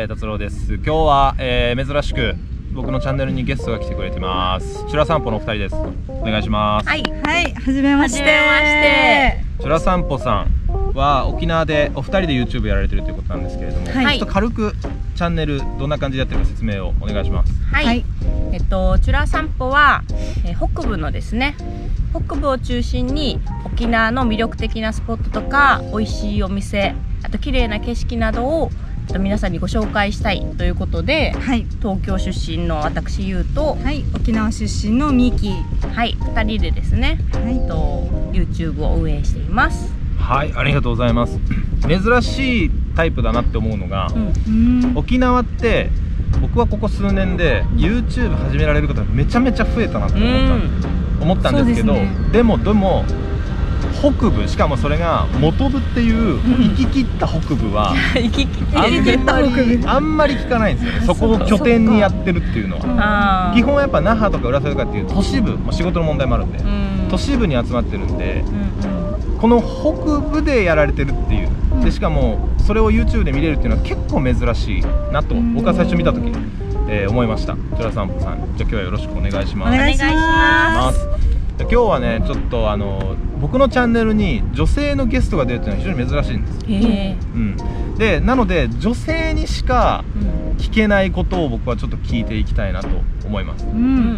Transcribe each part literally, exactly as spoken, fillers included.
えー、達郎です。今日は、えー、珍しく僕のチャンネルにゲストが来てくれてます。チュラ散歩のお二人です。お願いします。 はい、はい、はじめまして。 チュラ散歩さんは沖縄でお二人で YouTube やられてるということなんですけれども、はい、ちょっと軽くチャンネルどんな感じでやってるか説明をお願いします。 はい、はい、えっとチュラ散歩は、えー、北部のですね、北部を中心に沖縄の魅力的なスポットとか美味しいお店、あと綺麗な景色などを皆さんにご紹介したいということで、はい、東京出身の私ゆうと、 はい、沖縄出身のみき、 はい、ふたりでですね、はい、と YouTube を運営しています。 はい、ありがとうございます。珍しいタイプだなって思うのが、うん、沖縄って僕はここ数年で YouTube 始められる方がめちゃめちゃ増えたなって思ったんです、うん、思ったんですけど、ね、でもでも北部、しかもそれが本部っていう行き切った北部はあんまり聞かないんですよね。そこを拠点にやってるっていうのは基本やっぱ那覇とか浦添とかっていう都市部、まあ、仕事の問題もあるんで、うん、都市部に集まってるんで、うん、この北部でやられてるっていう、でしかもそれを YouTube で見れるっていうのは結構珍しいなと僕は最初見た時に、えー、思いました。チュラ散歩さん、じゃあ今日はよろしくお願いします。 お願いします。 今日はね、ちょっとあの僕のチャンネルに女性のゲストが出るっていうのは非常に珍しいんです。へー、うん、でなので女性にしか聞けないことを僕はちょっと聞いていきたいなと思います。うん、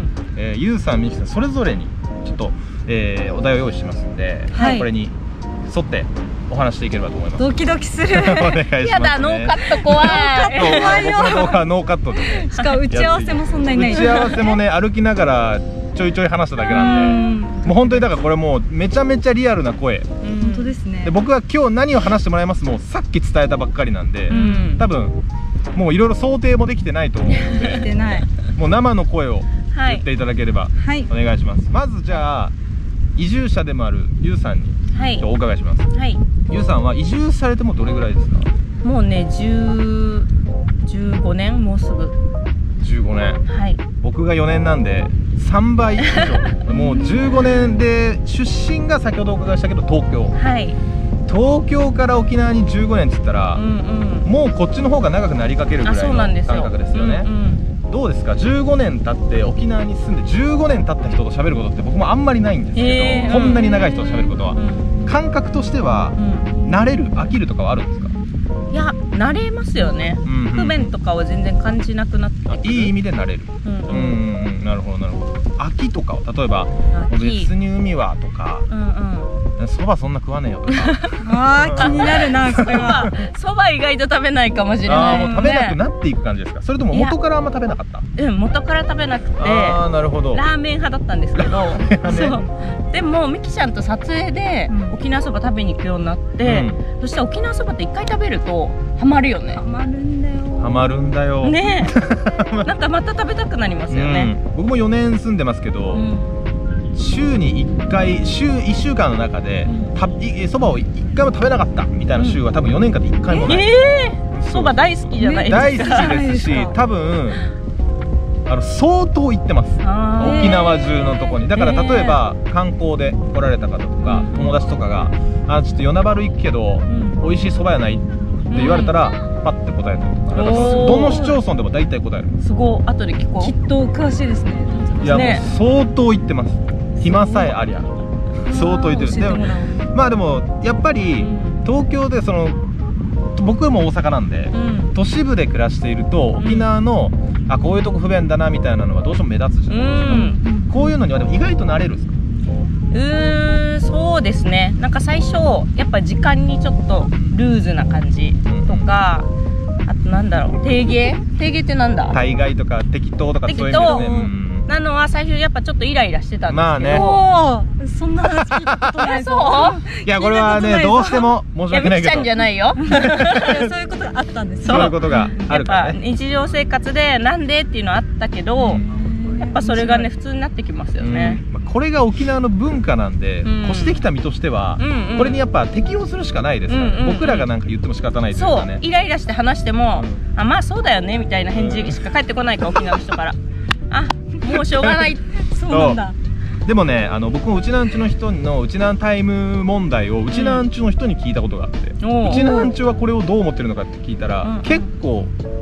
えー、ゆうさん、みきさんそれぞれにちょっと、えー、お題を用意しますので、はい、これに沿ってお話していければと思います。 ドキドキする。 お願いしますね。 やだ、ノーカット怖い。 怖いよ。 僕の動画はノーカットで、ね、 しかも打ち合わせもそんなにない。 打ち合わせもね、歩きながらちょいちょい話しただけなんで、もう本当にだからこれもうめちゃめちゃリアルな声。 本当ですね。 で僕が今日何を話してもらいますもうさっき伝えたばっかりなんで、うん、多分もういろいろ想定もできてないと思うので、でないもう生の声を言っていただければお願いします。はい、まずじゃあ移住者でもあるゆうさんに今日お伺いします。はい、ゆうさんは移住されてもどれぐらいですか？ もうね、じゅう、じゅうごねん、もうすぐじゅうごねん、はい、僕がよねんなんでさんばい以上もうじゅうごねんで、出身が先ほどお伺いしたけど東京、はい、東京から沖縄にじゅうごねんって言ったら、うんうん、もうこっちの方が長くなりかけるぐらいの感覚ですよね。どうですか、じゅうごねん経って沖縄に住んでじゅうごねん経った人と喋ることって僕もあんまりないんですけど、こんなに長い人と喋ることは、うん、感覚としては、うん、慣れる、飽きるとかはあるんですか？ いや、慣れますよね。不便とかは全然感じなくなってくる。 いい意味で慣れる。うんうん、なるほどなるほど。飽きとかは例えば別に海はとか、そばそんな食わねえよとか。 ああ、気になるな、それは。 そば意外と食べないかもしれない。 ああ、もう食べなくなっていく感じですか？それとも元からあんま食べなかった？ うん、元から食べなくて、 ああ、なるほど。 ラーメン派だったんですけど、そう。でもみきちゃんと撮影で沖縄そば食べに行くようになって、そしたら沖縄そばって一回食べるとハマるよね。 ハマるんだよ。 ハマるんだよ。 ね。なんかまた食べたくなりますよね。 僕もよねん住んでますけど、週にいっかい、週いっしゅうかんの中でそばをいっかいも食べなかったみたいな週は多分よねんかんでいっかいもない。 ええ、そば大好きじゃないですか。 大好きですし、多分あの相当行ってます、沖縄中のとこに。だから例えば観光で来られた方とか友達とかが「あ、ちょっと与那原行くけど美味しいそばやない?」って言われたらパッて答えたりとか、どの市町村でも大体答える。 すごい、後で聞こう。 きっと詳しいですね。 いや、もう相当行ってます。暇さえありゃ相当行ってる。でもまあでもやっぱり東京でその僕も大阪なんで、うん、都市部で暮らしていると沖縄の、うん、あ、こういうとこ不便だなみたいなのはどうしても目立つじゃないですか、うん、こういうのにはでも意外と慣れるんですか？ うーん、そうですね。なんか最初やっぱ時間にちょっとルーズな感じとか、うん、あとなんだろう、定芸定芸ってなんだ、 大概とか適当とかそういう意味ですね、うんなのは最初やっぱちょっとイライラしてたんですけど、 まあね、 おそんな話聞いたことない。 そういや、これはね、どうしても申し訳ないけど、 みきちゃんじゃないよ。 そういうことがあったんです。 そういうことがあるからね。 日常生活でなんでっていうのはあったけど、やっぱそれがね普通になってきますよね。 これが沖縄の文化なんで、越してきた身としてはこれにやっぱ適応するしかないですから、僕らがなんか言っても仕方ないというかね。 そう、イライラして話しても、あ、まあそうだよねみたいな返事しか返ってこないから、沖縄の人から。あ、もうしょうがない。 そうなんだ。 でもね、あの僕もうちなんちゅの人のうちなんタイム問題をうちなんちゅの人に聞いたことがあって、うちなんちゅはこれをどう思ってるのかって聞いたら、結構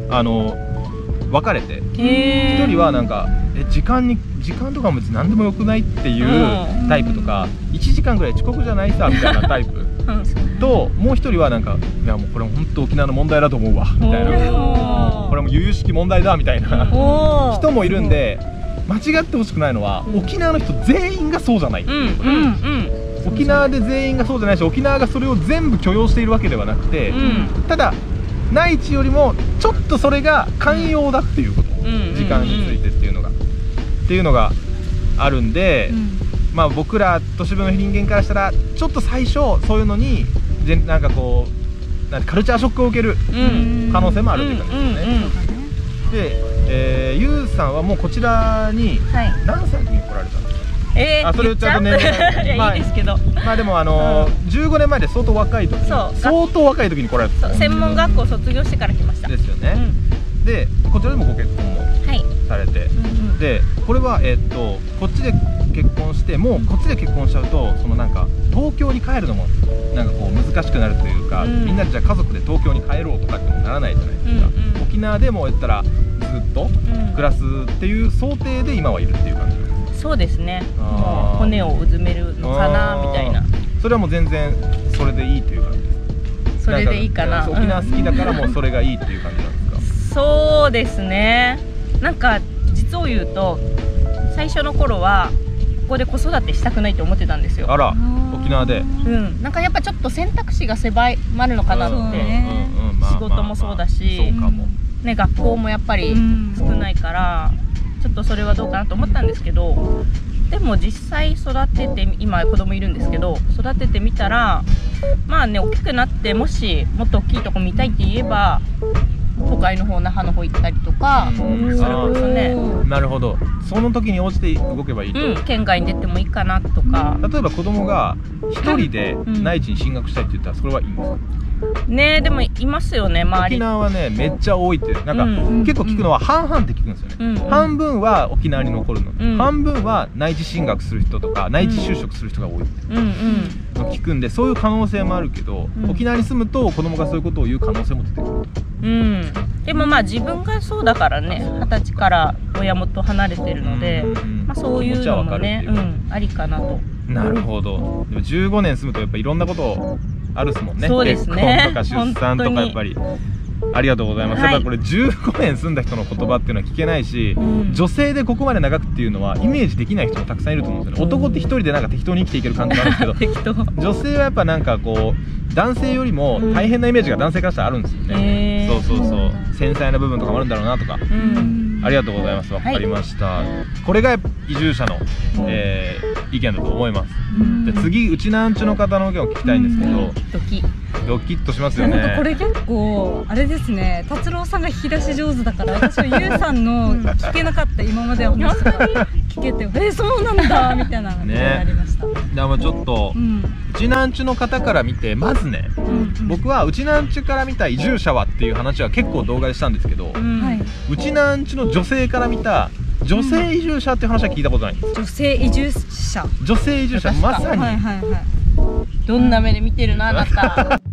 あの分かれて、 へー一人はなんかえ時間に時間とかも別に何でもよくないっていうタイプとか、いちじかんぐらい遅刻じゃないさみたいなタイプと、もう一人はなんかいやもうこれ本当沖縄の問題だと思うわみたいな、これも由々しき問題だみたいな人もいるんで、間違ってほしくないのは沖縄の人全員がそうじゃないっていうこと。 うんうんうん沖縄で全員がそうじゃないし、沖縄がそれを全部許容しているわけではなくて、 うんただ内地よりもちょっとそれが寛容だっていうこと、 ん時間についてっていうのがっていうのがあるんで、まあ僕ら都市部の人間からしたらちょっと最初そういうのにでなんかこうなんてカルチャーショックを受けるうん可能性もあるっていう感じですね。で、えー、ゆうさんはもうこちらにはい何歳の時に来られたんですか？ えーあそれ言っちゃうと年齢いやいいですけど、 まあでもあのーじゅうごねんまえで相当若い時にそう相当若い時に来られたそう専門学校卒業してから来ました。 ですよね。 うんでこちらでもご結婚もはいされて、 うんうんでこれはえーっとこっちで結婚してもうこっちで結婚しちゃうとそのなんか東京に帰るのもなんかこう難しくなるというか、 うんみんなでじゃあ家族で東京に帰ろうとかってもならないじゃないですか、 うんうん沖縄でも言ったらずっとうん暮らすっていう想定で今はいるっていう感じです。 そうですね。 あーもう骨をうずめるのかなみたいな。 それはもう全然それでいいという感じですそれでいいかな。 ん沖縄好きだからもうそれがいいっていう感じなんですか？ そうですね。なんか実を言うと最初の頃はここで子育てしたくないと思ってたんですよ。 あら沖縄でうん。なんかやっぱちょっと選択肢が狭まるのかなそうって。 ねうんうんまあ仕事もそうだしそうかも。 ね、学校もやっぱり少ないからちょっとそれはどうかなと思ったんですけど、でも実際育てて今子供いるんですけど育ててみたらまあね大きくなってもしもっと大きいとこ見たいって言えば都会の方那覇の方行ったりとか、 うんそれこそね、 なるほど。その時に応じて動けばいいと、 うん、県外に出てもいいかなとか例えば子供が一人でうん内地に進学したいって言ったらそれはいいんですか？ ね。でもいますよね周沖り。 縄はねめっちゃ多いってなんか、 うん結構聞くのは半々って聞くんですよね、 うん半分は沖縄に残るの、 うん半分は内地進学する人とか内地就職する人が多いってうんうんの聞くんで、そういう可能性もあるけど、 うん沖縄に住むと子供がそういうことを言う可能性も出てくる。 うん、でもまあ自分がそうだからね、二十歳から親元離れてるので、 うんまあ、そういうのもね、 気持ちはわかるっていううん、ありかなと。 なるほど。でもじゅうごねん住むとやっぱいろんなことあるっすもんね。 そうですね結婚とか出産とかやっぱり。ありがとうございます。 はいやっぱこれじゅうごねん住んだ人の言葉っていうのは聞けないし、 うん女性でここまで長くっていうのはイメージできない人もたくさんいると思うんですよね。男って一人でなんか適当に生きていける感じがあるんですけど、 適当。 女性はやっぱなんかこう男性よりも大変なイメージが男性からしたらあるんですよね、 へーそうそうそう繊細な部分とかもあるんだろうなとか、 うん、 ありがとうございます。わかりました、これが移住者の、えー意見だと思います。で次うちなんちゅの方の意見を聞きたいんですけど、 ドキ。 ドキッとしますよね。 なんかこれ結構あれですね、達郎さんが引き出し上手だから私はゆうさんの聞けなかった今までの話が聞けてえー、そうなんだみたいなのがありました、 じゃあもうちょっと、 ううんちなんちゅの方から見てまずね、 うん僕はうちなんちゅから見た移住者はっていう話は結構動画でしたんですけど、 うんはい、 うちなんちゅの女性から見た女性移住者っていう話は聞いたことないんです。 女性移住者女性移住者確かまさに、 はいはいはいどんな目で見てるのあなた。